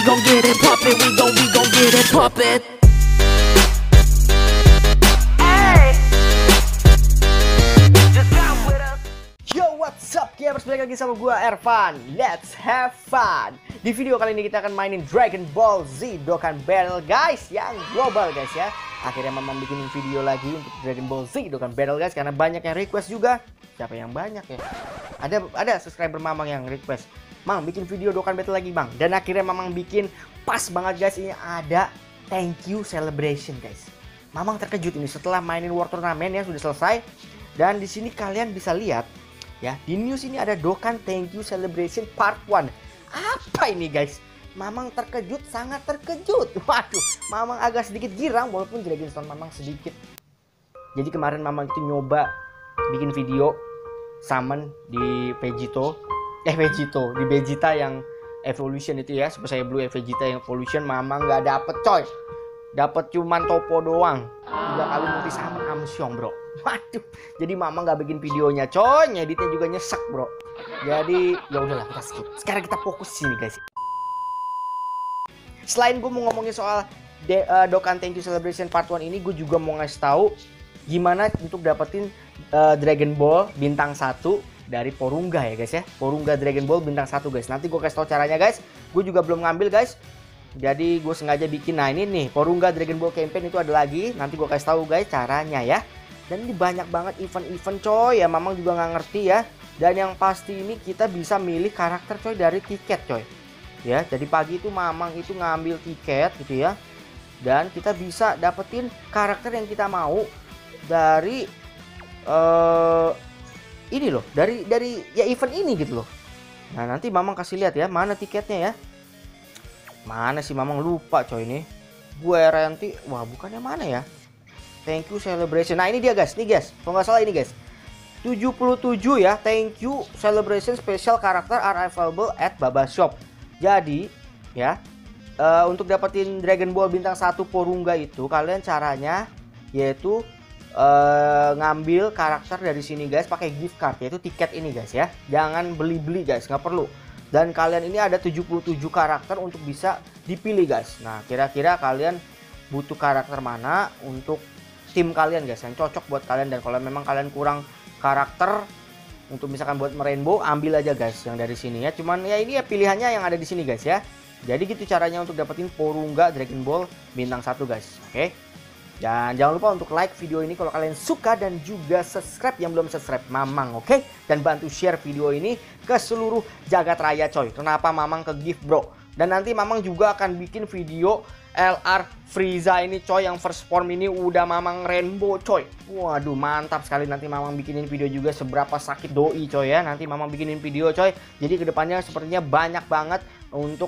gon' get it poppin', we gon' get it poppin'. Yo, what's up gamers, balik lagi sama gua Ervan. Let's have fun. Di video kali ini kita akan mainin Dragon Ball Z Dokkan Battle guys, yang global guys ya. Akhirnya Mamang bikinin video lagi untuk Dragon Ball Z Dokkan Battle guys, karena banyak yang request juga. Siapa yang banyak ya? Ada subscriber Mamang yang request, Mang bikin video Dokkan Battle lagi Bang. Dan akhirnya Mamang bikin pas banget guys, ini ada thank you celebration guys. Mamang terkejut ini setelah mainin War Tournament ya sudah selesai. Dan di sini kalian bisa lihat ya, di news ini ada Dokkan Thank You Celebration Part 1. Apa ini guys? Mamang terkejut, sangat terkejut. Waduh, Mamang agak sedikit girang walaupun Dragon Stone Mamang sedikit. Jadi kemarin Mamang itu nyoba bikin video summon di Vegito, di Vegeta yang Evolution itu ya, Super Saiyan Blue Vegeta yang Evolution. Mamang nggak dapet coy. Dapat cuman Topo doang. 3 kali multi summon Amsyong bro. Waduh, jadi Mama nggak bikin videonya coy, ngeditnya juga nyesek bro. Jadi ya udahlah, kita skip. Sekarang kita fokus sini guys. Selain gue mau ngomongin soal Dokkan Thank You Celebration Part 1 ini, gue juga mau ngasih tahu gimana untuk dapetin Dragon Ball bintang 1 dari Porunga ya guys ya. Porunga Dragon Ball bintang 1 guys. Nanti gue kasih tahu caranya guys. Gue juga belum ngambil guys. Jadi gue sengaja bikin. Nah ini nih Porunga Dragon Ball Campaign itu ada lagi. Nanti gue kasih tahu guys caranya ya. Dan ini banyak banget event-event coy ya. Mamang juga nggak ngerti ya. Dan yang pasti ini kita bisa milih karakter coy dari tiket coy. Ya jadi pagi itu Mamang itu ngambil tiket gitu ya. Dan kita bisa dapetin karakter yang kita mau dari ini loh. Dari ya event ini gitu loh. Nah nanti Mamang kasih lihat ya mana tiketnya ya. Mana sih Mamang lupa coy ini. Gue Renti. Wah bukannya mana ya. Thank you celebration. Nah ini dia guys. Nih guys. Kalau nggak salah ini guys. 77 ya. Thank you celebration special karakter are available at Baba Shop. Jadi ya. Untuk dapetin Dragon Ball bintang 1 Porunga itu. Kalian caranya yaitu ngambil karakter dari sini guys. Pakai gift card. Yaitu tiket ini guys ya. Jangan beli-beli guys. Nggak perlu. Dan kalian ini ada 77 karakter untuk bisa dipilih guys. Nah kira-kira kalian butuh karakter mana untuk tim kalian guys yang cocok buat kalian. Dan kalau memang kalian kurang karakter untuk misalkan buat Rainbow, ambil aja guys yang dari sini ya. Cuman ya ini ya pilihannya yang ada di sini guys ya. Jadi gitu caranya untuk dapetin Porunga Dragon Ball bintang 1 guys. Oke. Dan jangan lupa untuk like video ini kalau kalian suka, dan juga subscribe yang belum subscribe Mamang, oke? Dan bantu share video ini ke seluruh jagat raya coy. Kenapa Mamang ke gift bro? Dan nanti Mamang juga akan bikin video LR Frieza ini coy, yang first form ini udah Mamang Rainbow coy. Waduh mantap sekali, nanti Mamang bikinin video juga seberapa sakit doi coy ya. Nanti Mamang bikinin video coy. Jadi kedepannya sepertinya banyak banget untuk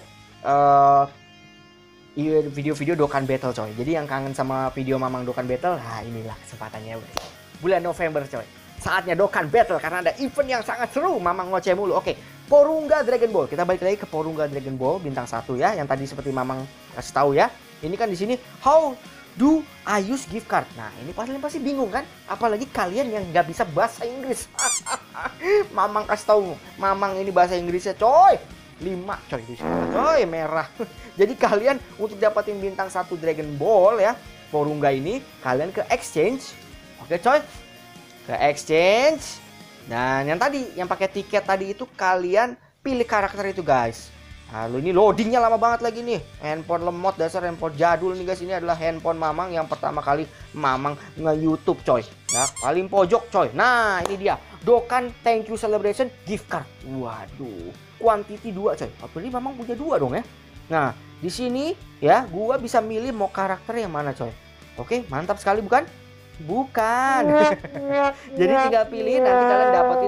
video-video Dokkan Battle coy. Jadi yang kangen sama video Mamang Dokkan Battle, nah inilah kesempatannya bulan November coy. Saatnya Dokkan Battle karena ada event yang sangat seru. Mamang ngoceh mulu. Oke, Porunga Dragon Ball. Kita balik lagi ke Porunga Dragon Ball bintang 1 ya, yang tadi seperti Mamang kasih tahu ya. Ini kan di sini how do I use gift card. Nah, ini kalian pasti bingung kan? Apalagi kalian yang nggak bisa bahasa Inggris. Mamang kasih tahu, Mamang ini bahasa Inggrisnya coy 5 coy di sini coy, merah. Jadi kalian untuk dapatin bintang 1 Dragon Ball ya Porunga ini, kalian ke exchange. Oke coy, ke exchange. Dan yang tadi yang pakai tiket tadi itu kalian pilih karakter itu guys. Lalu ini loadingnya lama banget lagi nih. Handphone lemot, dasar handphone jadul nih guys. Ini adalah handphone Mamang yang pertama kali Mamang nge-YouTube coy ya, paling pojok coy. Nah ini dia Dokkan Thank You Celebration gift card. Waduh, quantity 2 coy. Berarti Mamang punya 2 dong ya. Nah di sini ya gua bisa milih mau karakter yang mana coy. Oke mantap sekali bukan? Bukan. Jadi tinggal pilih, nanti kalian dapetin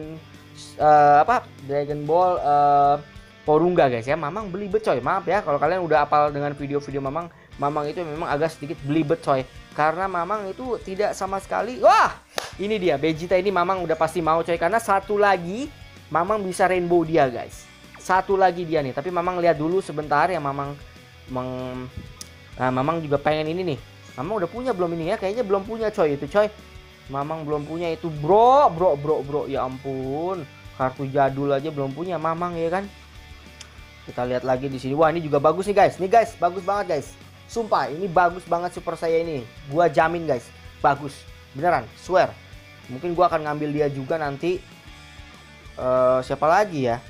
Dragon Ball Porunga guys ya. Mamang belibet coy. Maaf ya kalau kalian udah hafal dengan video-video Mamang. Mamang itu memang agak sedikit belibet coy. Karena Mamang itu tidak sama sekali. Wah ini dia Vegeta ini Mamang udah pasti mau coy. Karena satu lagi Mamang bisa Rainbow dia guys. Satu lagi dia nih. Tapi Mamang lihat dulu sebentar ya Mamang. Nah Mamang juga pengen ini nih. Mamang udah punya belum ini ya? Kayaknya belum punya coy itu coy. Mamang belum punya itu bro. Ya ampun. Kartu jadul aja belum punya Mamang ya kan. Kita lihat lagi di sini. Wah, ini juga bagus nih guys. Nih guys, bagus banget guys. Sumpah, ini bagus banget super saya ini. Gua jamin guys, bagus. Beneran, swear. Mungkin gua akan ngambil dia juga nanti. Siapa lagi ya?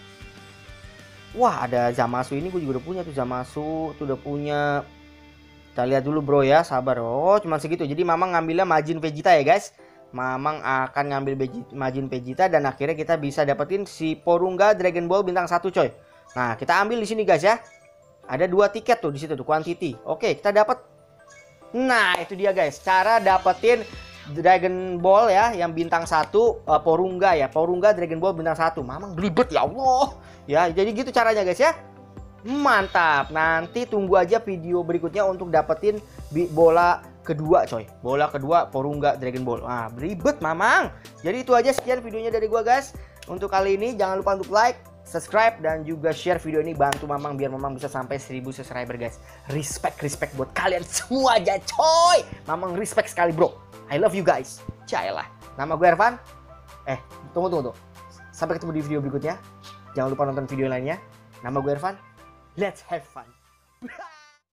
Wah, ada Zamasu ini gue juga udah punya tuh. Zamasu tuh udah punya. Kita lihat dulu bro ya, sabar. Oh, cuma segitu. Jadi Mamang ngambilnya Majin Vegeta ya guys. Mamang akan ngambil Majin Vegeta dan akhirnya kita bisa dapetin si Porunga Dragon Ball bintang 1 coy. Nah, kita ambil di sini guys ya. Ada 2 tiket tuh di situ tuh, quantity. Oke, kita dapat. Nah, itu dia guys, cara dapetin Dragon Ball ya yang bintang 1 Porunga ya. Porunga Dragon Ball bintang 1. Mamang belibet ya Allah. Ya, jadi gitu caranya guys ya. Mantap. Nanti tunggu aja video berikutnya untuk dapetin bola kedua coy. Bola kedua Porunga Dragon Ball. Ah, beribet Mamang. Jadi itu aja, sekian videonya dari gua guys. Untuk kali ini jangan lupa untuk like, subscribe dan juga share video ini, bantu Mamang biar Mamang bisa sampai 1000 subscriber guys. Respect buat kalian semua aja coy. Mamang respect sekali bro. I love you guys. Cailah. Nama gue Ervan. Tunggu. Sampai ketemu di video berikutnya. Jangan lupa nonton video lainnya. Nama gue Ervan. Let's have fun.